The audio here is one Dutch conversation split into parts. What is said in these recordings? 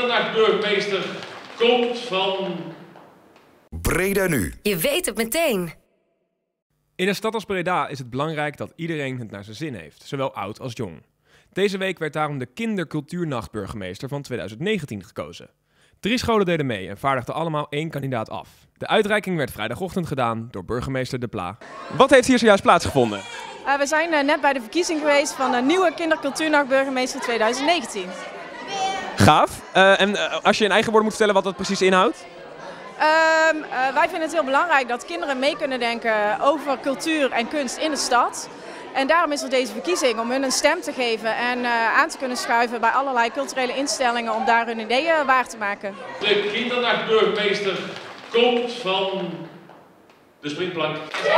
Kindernachtburgemeester komt van Breda Nu. Je weet het meteen. In een stad als Breda is het belangrijk dat iedereen het naar zijn zin heeft, zowel oud als jong. Deze week werd daarom de Kindercultuurnachtburgemeester van 2019 gekozen. 3 scholen deden mee en vaardigden allemaal 1 kandidaat af. De uitreiking werd vrijdagochtend gedaan door burgemeester De Pla. Wat heeft hier zojuist plaatsgevonden? We zijn net bij de verkiezing geweest van de nieuwe Kindercultuurnachtburgemeester 2019. Gaaf. En als je in eigen woorden moet vertellen wat dat precies inhoudt? Wij vinden het heel belangrijk dat kinderen mee kunnen denken over cultuur en kunst in de stad. En daarom is er deze verkiezing om hun een stem te geven en aan te kunnen schuiven bij allerlei culturele instellingen om daar hun ideeën waar te maken. de kindernachtburgemeester komt van de springplank.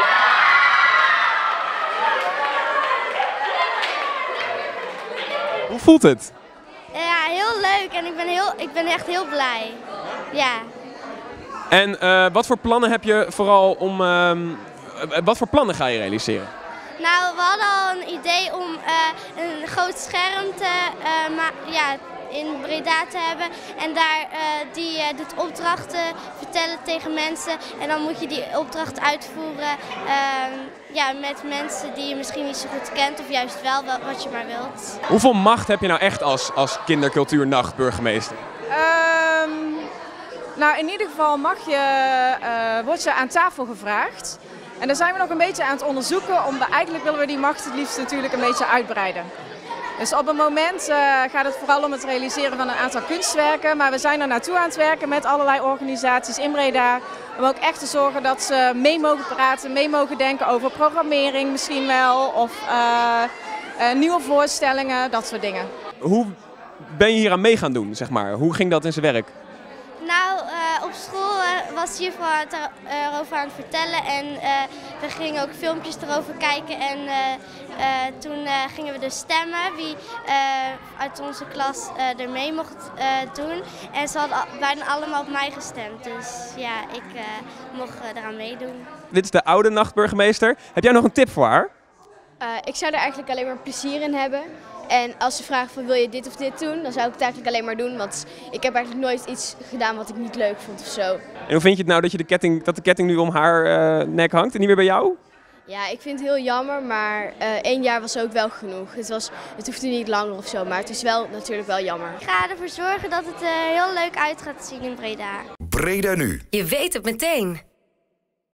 Hoe voelt het? Ja, heel leuk en ik ben echt heel blij. Ja. En wat voor plannen heb je vooral om... wat voor plannen ga je realiseren? Nou, we hadden al een idee om een groot scherm in Breda te hebben. En daar die doet opdrachten vertellen tegen mensen. En dan moet je die opdracht uitvoeren met mensen die je misschien niet zo goed kent. Of juist wel wat je maar wilt. Hoeveel macht heb je nou echt als kindercultuurnachtburgemeester? Nou, in ieder geval word je aan tafel gevraagd. En daar zijn we nog een beetje aan het onderzoeken. Eigenlijk willen we die macht het liefst natuurlijk een beetje uitbreiden. Dus op het moment gaat het vooral om het realiseren van een aantal kunstwerken. Maar we zijn er naartoe aan het werken met allerlei organisaties in Breda. Om ook echt te zorgen dat ze mee mogen praten, mee mogen denken over programmering misschien wel. Of nieuwe voorstellingen, dat soort dingen. Hoe ben je hier aan mee gaan doen, zeg maar? Hoe ging dat in zijn werk? Nou, op school was de juffrouw erover aan het vertellen en we gingen ook filmpjes erover kijken en toen gingen we dus stemmen wie uit onze klas er mee mocht doen. En ze hadden bijna allemaal op mij gestemd, dus ja, ik mocht eraan meedoen. Dit is de oude nachtburgemeester. Heb jij nog een tip voor haar? Ik zou er eigenlijk alleen maar plezier in hebben. En als ze vragen van wil je dit of dit doen, dan zou ik het eigenlijk alleen maar doen. Want ik heb eigenlijk nooit iets gedaan wat ik niet leuk vond of zo. En hoe vind je het nou dat de ketting nu om haar nek hangt en niet meer bij jou? Ja, ik vind het heel jammer, maar 1 jaar was ook wel genoeg. Het hoeft niet langer of zo, maar het is wel natuurlijk wel jammer. Ik ga ervoor zorgen dat het heel leuk uit gaat zien in Breda. Breda Nu. Je weet het meteen.